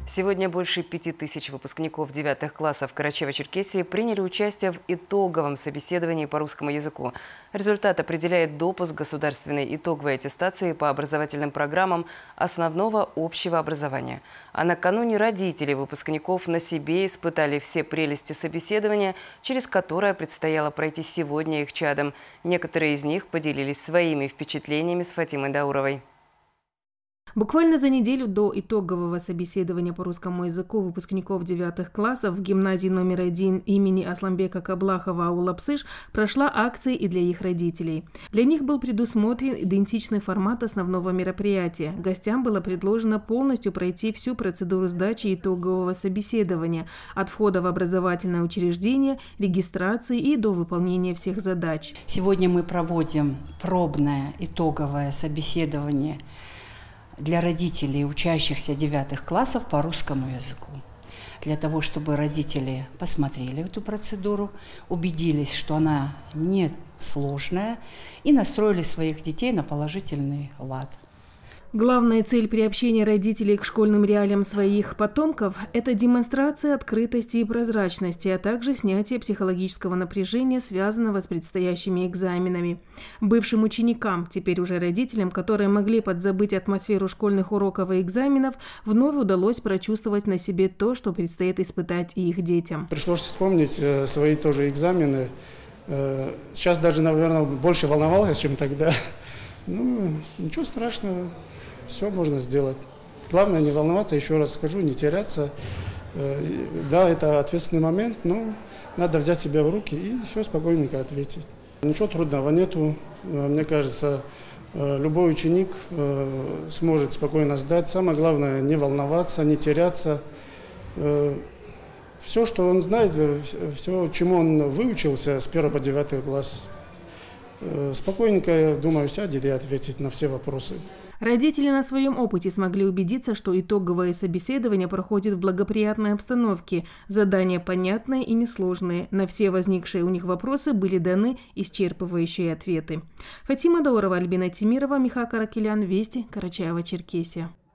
Сегодня больше 5000 выпускников 9 классов Карачаево-Черкесии приняли участие в итоговом собеседовании по русскому языку. Результат определяет допуск государственной итоговой аттестации по образовательным программам основного общего образования. А накануне родители выпускников на себе испытали все прелести собеседования, через которое предстояло пройти сегодня их чадам. Некоторые из них поделились своими впечатлениями с Фатимой Дауровой. Буквально за неделю до итогового собеседования по русскому языку выпускников 9 классов в гимназии номер 1 имени Асламбека Каблахова аула Псыш прошла акция и для их родителей. Для них был предусмотрен идентичный формат основного мероприятия. Гостям было предложено полностью пройти всю процедуру сдачи итогового собеседования от входа в образовательное учреждение, регистрации и до выполнения всех задач. Сегодня мы проводим пробное итоговое собеседование для родителей, учащихся 9 классов по русскому языку. Для того, чтобы родители посмотрели эту процедуру, убедились, что она не сложная, и настроили своих детей на положительный лад. Главная цель приобщения родителей к школьным реалиям своих потомков – это демонстрация открытости и прозрачности, а также снятие психологического напряжения, связанного с предстоящими экзаменами. Бывшим ученикам, теперь уже родителям, которые могли подзабыть атмосферу школьных уроков и экзаменов, вновь удалось прочувствовать на себе то, что предстоит испытать и их детям. Пришлось вспомнить свои тоже экзамены. Сейчас даже, наверное, больше волновался, чем тогда. Ну, ничего страшного. Все можно сделать. Главное не волноваться, еще раз скажу, не теряться. Да, это ответственный момент, но надо взять себя в руки и все спокойненько ответить. Ничего трудного нету. Мне кажется, любой ученик сможет спокойно сдать. Самое главное не волноваться, не теряться. Все, что он знает, все, чему он выучился с 1 по 9 класс, спокойненько, я думаю, сядет и ответит на все вопросы. Родители на своем опыте смогли убедиться, что итоговое собеседование проходит в благоприятной обстановке. Задания понятные и несложные. На все возникшие у них вопросы были даны исчерпывающие ответы. Фатима Даурова, Альбина Тимирова, Миха Каракелян, Вести, Карачаево-Черкесия.